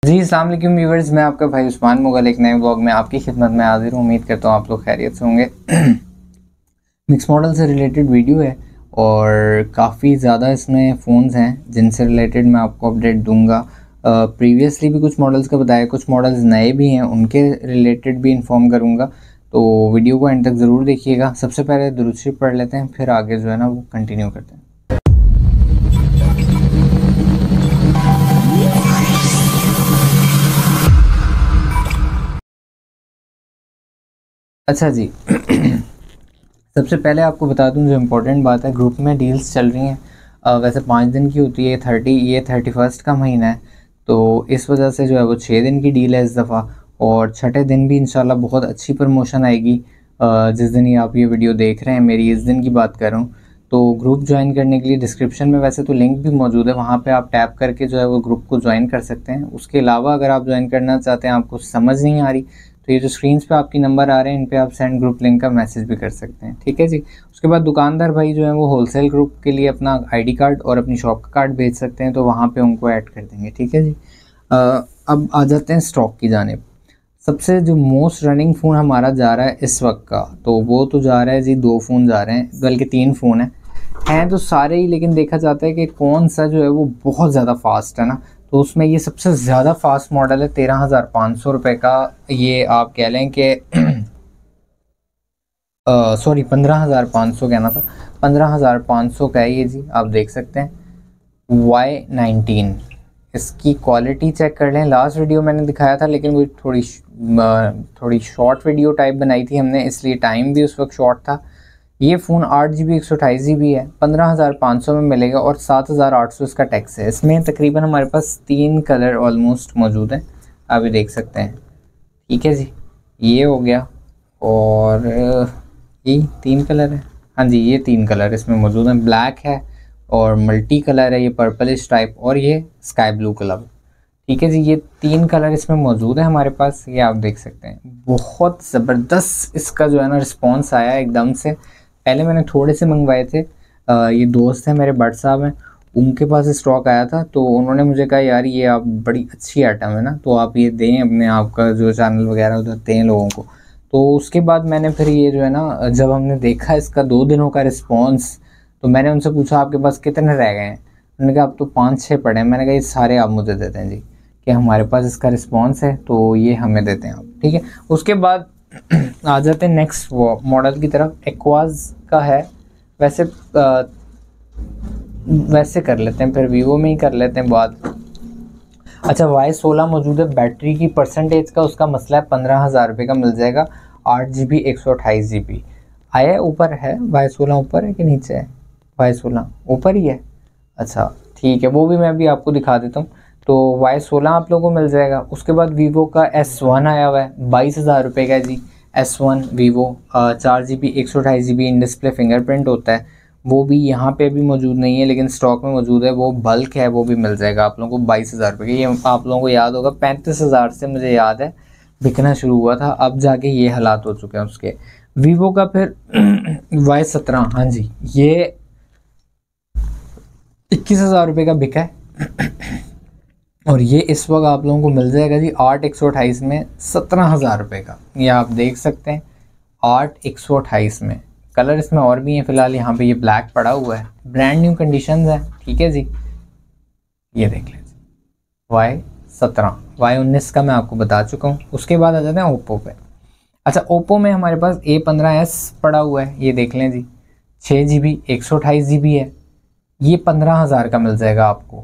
जी अस्सलाम वालेकुम व्यूअर्स, मैं आपका भाई उस्मान मुगल एक नए व्लॉग में आपकी खिदमत में हाजिर हूँ। उम्मीद करता हूँ आप लोग खैरियत से होंगे। मिक्स मॉडल से रिलेटेड वीडियो है और काफ़ी ज़्यादा इसमें फ़ोन्स हैं जिनसे रिलेटेड मैं आपको अपडेट दूंगा। प्रीवियसली भी कुछ मॉडल्स का बताया, कुछ मॉडल्स नए भी हैं उनके रिलेटेड भी इन्फॉर्म करूँगा, तो वीडियो को एंड तक ज़रूर देखिएगा। सबसे पहले दुरूद शरीफ पढ़ लेते हैं, फिर आगे जो है ना वो कंटिन्यू करते हैं। अच्छा जी। सबसे पहले आपको बता दूं, जो इम्पोर्टेंट बात है, ग्रुप में डील्स चल रही हैं। वैसे 5 दिन की होती है, 31 का महीना है, तो इस वजह से जो है वो 6 दिन की डील है इस दफ़ा। और छठे दिन भी इंशाल्लाह बहुत अच्छी प्रमोशन आएगी। जिस दिन ही आप ये वीडियो देख रहे हैं, मेरी इस दिन की बात कर रहा हूँ। तो ग्रुप ज्वाइन करने के लिए डिस्क्रिप्शन में वैसे तो लिंक भी मौजूद है, वहाँ पे आप टैप करके जो है वो ग्रुप को ज्वाइन कर सकते हैं। उसके अलावा अगर आप ज्वाइन करना चाहते हैं, आपको समझ नहीं आ रही, तो ये जो स्क्रीन पे आपकी नंबर आ रहे हैं, इन पे आप सेंड ग्रुप लिंक का मैसेज भी कर सकते हैं, ठीक है जी। उसके बाद दुकानदार भाई जो है वो होलसेल ग्रुप के लिए अपना आईडी कार्ड और अपनी शॉप का कार्ड भेज सकते हैं, तो वहाँ पे उनको ऐड कर देंगे, ठीक है जी। अब आ जाते हैं स्टॉक की जानिब। सबसे जो मोस्ट रनिंग फ़ोन हमारा जा रहा है इस वक्त का, तो वो तो जा रहा है जी, 2 फ़ोन जा रहे हैं, बल्कि 3 फ़ोन हैं तो सारे ही, लेकिन देखा जाता है कि कौन सा जो है वो बहुत ज़्यादा फास्ट है ना, तो उसमें ये सबसे ज़्यादा फास्ट मॉडल है। 13,500 रुपये का, ये आप कह लें कि सॉरी 15,500 कहना था, 15,500 का है ये जी। आप देख सकते हैं Y19। इसकी क्वालिटी चेक कर लें। लास्ट वीडियो मैंने दिखाया था, लेकिन वो थोड़ी शॉर्ट वीडियो टाइप बनाई थी हमने, इसलिए टाइम भी उस वक्त शॉर्ट था। ये फ़ोन 8GB 128GB है, 15,500 में मिलेगा और 7,800 इसका टैक्स है। इसमें तकरीबन हमारे पास 3 कलर ऑलमोस्ट मौजूद हैं, आप ये देख सकते हैं, ठीक है जी। ये हो गया, और ये 3 कलर है, हाँ जी, ये 3 कलर इसमें मौजूद हैं। ब्लैक है और मल्टी कलर है, ये पर्पलिश टाइप, और ये स्काई ब्लू कलर, ठीक है जी। ये 3 कलर इसमें मौजूद है हमारे पास, ये आप देख सकते हैं। बहुत ज़बरदस्त इसका जो है ना रिस्पॉन्स आया एकदम से। पहले मैंने थोड़े से मंगवाए थे, ये दोस्त हैं मेरे, भट्ट साहब हैं, उनके पास स्टॉक आया था, तो उन्होंने मुझे कहा यार ये आप बड़ी अच्छी आइटम है ना, तो आप ये दें अपने, आपका जो चैनल वगैरह उधर दें लोगों को। तो उसके बाद मैंने फिर ये जो है ना, जब हमने देखा इसका 2 दिनों का रिस्पॉन्स, तो मैंने उनसे पूछा आपके पास कितने रह गए हैं। उन्होंने कहा अब तो 5-6 पड़े हैं। मैंने कहा ये सारे आप मुझे देते हैं जी, कि हमारे पास इसका रिस्पॉन्स है, तो ये हमें देते हैं आप, ठीक है। उसके बाद आ जाते हैं नेक्स्ट मॉडल की तरफ। एक्वाज का है, वैसे कर लेते हैं, फिर वीवो में ही कर लेते हैं बात। अच्छा, Y16 मौजूद है। बैटरी की परसेंटेज का उसका मसला है, 15,000 रुपये का मिल जाएगा। 8GB 128GB आया है, ऊपर है। Y16 ऊपर है कि नीचे है? Y16 ऊपर ही है, अच्छा ठीक है, वो भी मैं भी आपको दिखा देता हूँ। तो Y16 आप लोगों को मिल जाएगा। उसके बाद वीवो का S1 आया हुआ है, 22,000 रुपये का जी। S1 Vivo 4GB 128GB in display fingerprint होता है, वो भी यहाँ पे भी मौजूद नहीं है, लेकिन स्टॉक में मौजूद है। वो बल्क है, वो भी मिल जाएगा आप लोगों को 22,000 रुपये का। ये आप लोगों को याद होगा 35,000 से मुझे याद है बिकना शुरू हुआ था, अब जाके ये हालात हो चुके हैं उसके। वीवो का फिर Y17, हाँ जी, ये 21,000 रुपये का बिका है। और ये इस वक्त आप लोगों को मिल जाएगा जी 8 128 में 17,000 रुपये का। ये आप देख सकते हैं 8 128 में। कलर इसमें और भी हैं, फिलहाल यहाँ पे ये ब्लैक पड़ा हुआ है, ब्रांड न्यू कंडीशन है, ठीक है जी। ये देख लीजिए Y17, Y19 का मैं आपको बता चुका हूँ। उसके बाद आ जाते हैं ओप्पो पे। अच्छा, ओप्पो में हमारे पास A15s पड़ा हुआ है, ये देख लें जी, 6GB 128GB है, ये 15,000 का मिल जाएगा आपको।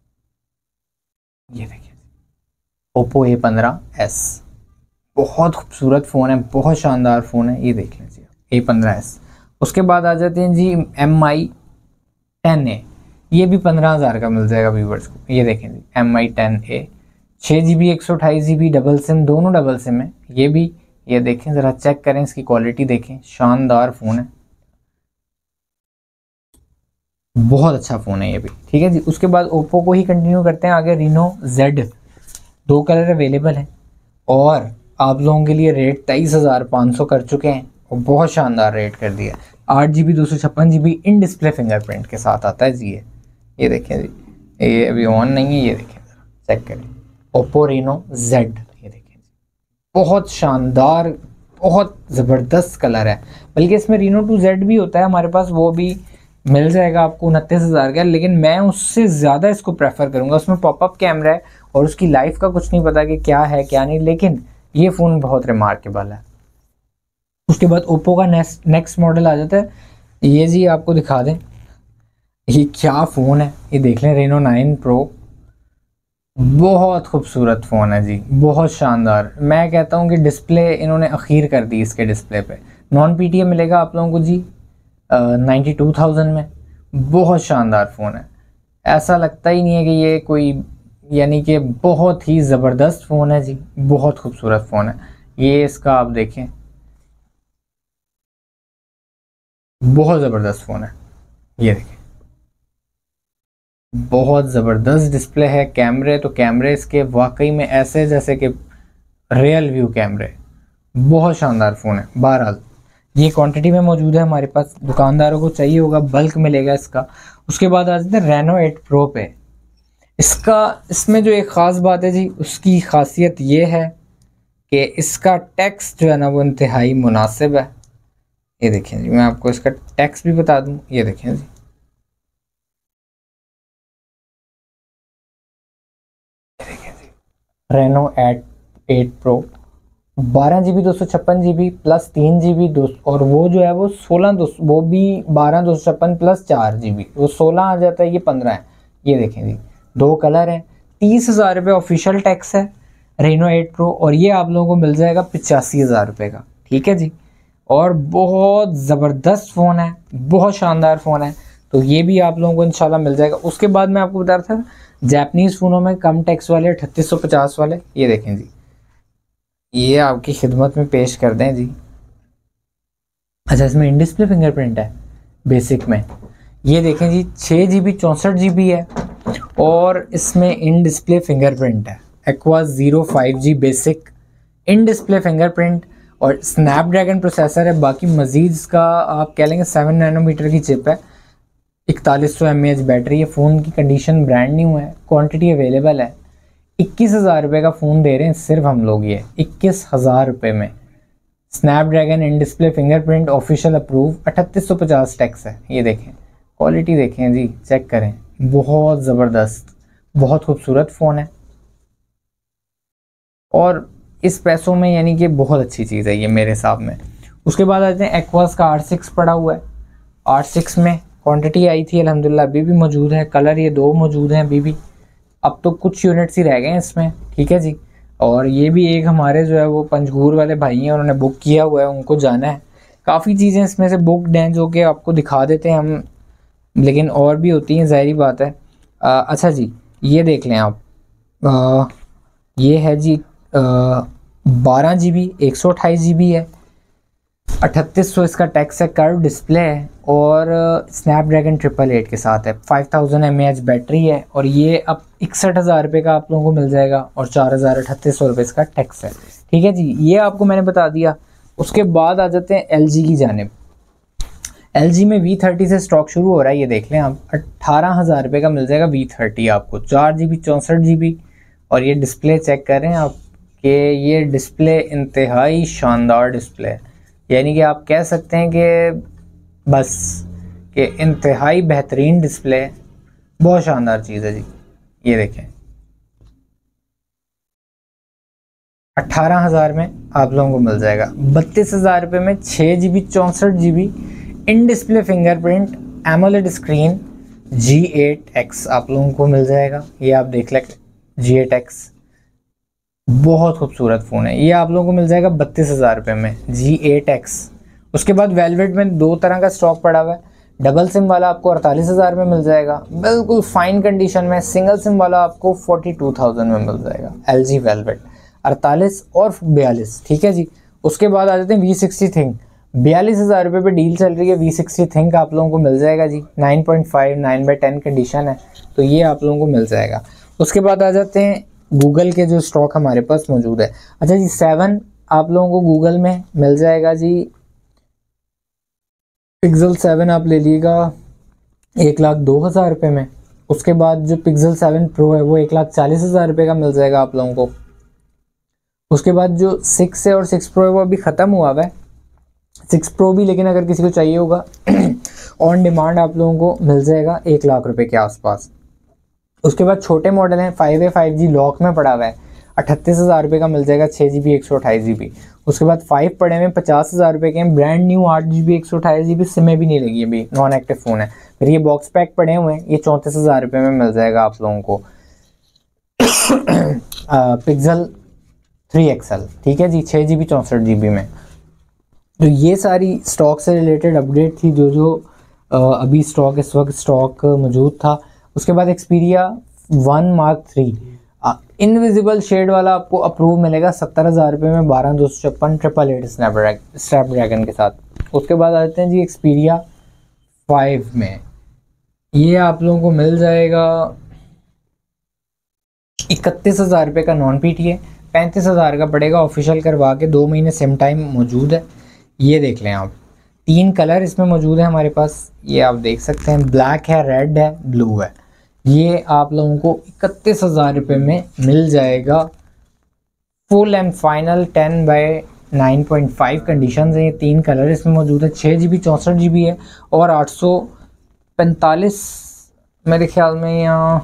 ये देखिए ओप्पो A15s, बहुत खूबसूरत फ़ोन है, बहुत शानदार फ़ोन है, ये देख लीजिए A15s। उसके बाद आ जाते हैं जी MI 10A, ये भी 15,000 का मिल जाएगा व्यूवर्स को। ये देखें जी MI 10A, 6GB 128GB double sim, दोनों डबल सिम है ये भी। ये देखें, ज़रा चेक करें, इसकी क्वालिटी देखें, शानदार फ़ोन है, बहुत अच्छा फ़ोन है ये भी, ठीक है जी। उसके बाद ओप्पो को ही कंटिन्यू करते हैं आगे। Reno Z, 2 कलर अवेलेबल हैं, और आप लोगों के लिए रेट 23,500 कर चुके हैं, और बहुत शानदार रेट कर दिया। 8GB 256GB इन डिस्प्ले फिंगरप्रिंट के साथ आता है जी। ये देखें जी, ये अभी ऑन नहीं है, ये देखें, चेक करें, ओप्पो रेनो जेड, ये देखें बहुत शानदार, बहुत ज़बरदस्त कलर है। बल्कि इसमें रीनो 2 जेड भी होता है हमारे पास, वो भी मिल जाएगा आपको 29,000 का, लेकिन मैं उससे ज़्यादा इसको प्रेफर करूँगा। उसमें पॉपअप कैमरा है और उसकी लाइफ का कुछ नहीं पता कि क्या है क्या नहीं, लेकिन ये फ़ोन बहुत रिमार्केबल है। उसके बाद ओप्पो का नेक्स्ट मॉडल आ जाता है, ये जी आपको दिखा दें, ये क्या फ़ोन है, ये देख लें, रेनो 9 प्रो। बहुत खूबसूरत फ़ोन है जी, बहुत शानदार। मैं कहता हूँ कि डिस्प्ले इन्होंने अखीर कर दी इसके डिस्प्ले पे। नॉन PTM मिलेगा आप लोगों को जी 92,000 में। बहुत शानदार फ़ोन है, ऐसा लगता ही नहीं है कि ये कोई, यानी कि बहुत ही ज़बरदस्त फ़ोन है जी, बहुत खूबसूरत फ़ोन है। ये इसका आप देखें, बहुत ज़बरदस्त फ़ोन है, ये देखें, बहुत ज़बरदस्त डिस्प्ले है। कैमरे तो कैमरे इसके वाकई में ऐसे जैसे कि रियल व्यू कैमरे, बहुत शानदार फ़ोन है। बहरहाल ये क्वांटिटी में मौजूद है हमारे पास, दुकानदारों को चाहिए होगा बल्क मिलेगा इसका। उसके बाद आ जाते हैं रेनो 8 प्रो पे। इसमें जो एक ख़ास बात है जी, उसकी खासियत ये है कि इसका टैक्स जो है ना वो इंतहाई मुनासिब है। ये देखें जी, मैं आपको इसका टैक्स भी बता दूं, ये देखें जी, Reno 8 pro 12 GB 256 GB plus 3 GB और वो जो है वो 16 वो भी 12 256 प्लस 4 GB, वो 16 आ जाता है, ये 15 है। ये देखें जी, 2 कलर हैं। 30,000 रुपये ऑफिशियल टैक्स है रेनो 8 प्रो, और ये आप लोगों को मिल जाएगा 85,000 रुपये का, ठीक है जी। और बहुत ज़बरदस्त फ़ोन है, बहुत शानदार फ़ोन है, तो ये भी आप लोगों को इंशाल्लाह मिल जाएगा। उसके बाद मैं आपको बता रहा था जापानीज़ फ़ोनों में कम टैक्स वाले 3850 वाले, ये देखें जी, ये आपकी खिदमत में पेश कर दें जी। अच्छा, इसमें इन डिस्प्ले फिंगरप्रिंट है बेसिक में, ये देखें जी, 6 GB 64 GB है और इसमें इन डिस्प्ले फिंगरप्रिंट है, aqua 05G basic in display fingerprint और स्नैपड्रैगन प्रोसेसर है। बाकी मज़ीद इसका आप कह लेंगे 7 नैनोमीटर की चिप है, 4100 mAh बैटरी है। फ़ोन की कंडीशन ब्रांड न्यू है, क्वांटिटी अवेलेबल है। 21,000 रुपये का फ़ोन दे रहे हैं सिर्फ हम लोग, ये 21,000 रुपये में। Snapdragon in display fingerprint official approve, 3850 tax है। ये देखें, क्वालिटी देखें जी, चेक करें, बहुत ज़बरदस्त, बहुत खूबसूरत फ़ोन है और इस पैसों में यानी कि बहुत अच्छी चीज़ है ये मेरे हिसाब में। उसके बाद आते हैं एक्वास का R6 पड़ा हुआ है। R6 में क्वांटिटी आई थी अल्हम्दुलिल्लाह, अभी भी मौजूद है, कलर ये 2 मौजूद हैं अभी भी, अब तो कुछ यूनिट्स ही रह गए हैं इसमें, ठीक है जी। और ये भी एक हमारे जो है वो पंजगूर वाले भाई हैं, उन्होंने बुक किया हुआ है, उनको जाना है। काफ़ी चीज़ें इसमें से बुकड हैं जो कि आपको दिखा देते हैं हम, लेकिन और भी होती हैं, ज़ाहिर बात है। अच्छा जी, ये देख लें आप, ये है जी 12 GB 128 GB है, 3800 इसका टैक्स है, कर्व डिस्प्ले है और स्नैपड्रैगन 888 के साथ है। 5000 mAh बैटरी है और ये अब 61,000 रुपये का आप लोगों को मिल जाएगा और 4,3800 रुपये इसका टैक्स है, ठीक है जी। ये आपको मैंने बता दिया। उसके बाद आ जाते हैं LG की जानिब। LG में V30 से स्टॉक शुरू हो रहा है, ये देख लें आप, 18,000 रुपये का मिल जाएगा V30 आपको, 4 GB 64 GB। और ये डिस्प्ले चेक करें आप कि ये डिस्प्ले इंतहाई शानदार डिस्प्ले है, यानी कि आप कह सकते हैं कि बस कि इंतहाई बेहतरीन डिस्प्ले है, बहुत शानदार चीज़ है जी। ये देखें, 18,000 में आप लोगों को मिल जाएगा। 32,000 रुपये में 6 GB 64 GB in display fingerprint AMOLED screen G8X आप लोगों को मिल जाएगा। ये आप देख लें, G8X बहुत खूबसूरत फ़ोन है, ये आप लोगों को मिल जाएगा 32,000 रुपये में, G8X। उसके बाद वेलवेट में 2 तरह का स्टॉक पड़ा हुआ है, डबल सिम वाला आपको 48,000 में मिल जाएगा, बिल्कुल फाइन कंडीशन में। सिंगल सिम वाला आपको 42,000 में मिल जाएगा, LG वेलवेट 48 और 42, ठीक है जी। उसके बाद आ जाते हैं V60 थिंक, 42,000 रुपये पर डील चल रही है, V60 थिंक आप लोगों को मिल जाएगा जी, 9.5 9/10 कंडीशन है, तो ये आप लोगों को मिल जाएगा। उसके बाद आ जाते हैं गूगल के जो स्टॉक हमारे पास मौजूद है। अच्छा जी, 7 आप लोगों को गूगल में मिल जाएगा जी, पिक्सल 7 आप ले लीजिएगा 1,02,000 रुपये में, उसके बाद जो पिक्सल 7 प्रो है वो 1,40,000 रुपये का मिल जाएगा आप लोगों को। उसके बाद जो 6 है और 6 प्रो है वो अभी ख़त्म हुआ है 6 प्रो भी, लेकिन अगर किसी को चाहिए होगा ऑन डिमांड आप लोगों को मिल जाएगा 1,00,000 रुपये के आसपास। उसके बाद छोटे मॉडल हैं 5A 5G लॉक में पड़ा हुआ है 38,000 रुपये का मिल जाएगा 6GB 128GB। उसके बाद 5 पड़े हुए 50,000 रुपये के हैं, ब्रांड न्यू 8GB 128GB, सिमें भी नहीं लगी अभी, नॉन एक्टिव फ़ोन है। फिर ये बॉक्स पैक पड़े हुए हैं, ये 34,000 रुपये में मिल जाएगा आप लोगों को पिक्सल 3XL, ठीक है जी, 6GB 64GB में। तो ये सारी स्टॉक से रिलेटेड अपडेट थी जो अभी स्टॉक इस वक्त स्टॉक मौजूद था। उसके बाद एक्सपीरिया 1 Mark 3 इनविजिबल शेड वाला आपको अप्रूव मिलेगा 70,000 रुपये में 12,256 888 स्नैपड्रैगन के साथ। उसके बाद आते हैं जी एक्सपीरिया 5 में, ये आप लोगों को मिल जाएगा 31,000 रुपये का नॉन PTA, 35,000 का पड़ेगा ऑफिशियल करवा के, 2 महीने सिम टाइम मौजूद है। ये देख लें आप, 3 कलर इसमें मौजूद है हमारे पास, ये आप देख सकते हैं, ब्लैक है, रेड है, ब्लू है। ये आप लोगों को 31,000 रुपये में मिल जाएगा। फुल एंड फाइनल 10/9.5 कंडीशन है, ये 3 कलर इसमें मौजूद है, 6GB 64GB है और 845 मेरे ख्याल में, यहाँ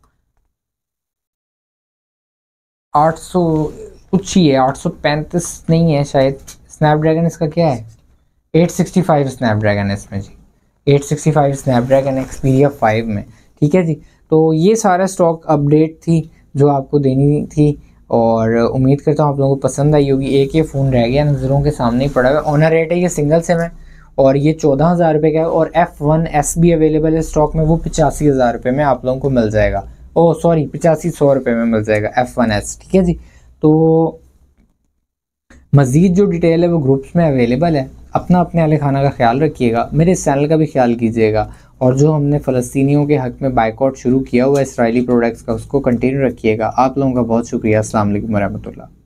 800 कुछ ही है, 835 नहीं है शायद। स्नैपड्रैगन इसका क्या है, 865 स्नैपड्रैगन है इसमें जी, 865 स्नैपड्रैगन एक्सपीरिया 5 में, ठीक है जी। तो ये सारा स्टॉक अपडेट थी जो आपको देनी थी और उम्मीद करता हूँ आप लोगों को पसंद आई होगी। एक ये फ़ोन रह गया नज़रों के सामने ही पड़ा हुआ है, ऑनर रेट है, ये सिंगल सिम है और ये 14,000 रुपये का है और F1S भी अवेलेबल है स्टॉक में, वो 85,000 रुपये में आप लोगों को मिल जाएगा। ओह सॉरी, 8500 रुपये में मिल जाएगा F1S, ठीक है जी। तो मज़ीद जो डिटेल है वो ग्रुप्स में अवेलेबल है। अपना अपने अहले खाना का ख्याल रखिएगा, मेरे इस चैनल का भी ख्याल कीजिएगा और जो हमने फ़लस्तीनियों के हक़ में बाइकआउट शुरू किया हुआ है इसराइली प्रोडक्ट्स का, उसको कंटिन्यू रखिएगा। आप लोगों का बहुत शुक्रिया। अस्सलाम वालेकुम रहमतुल्लाह।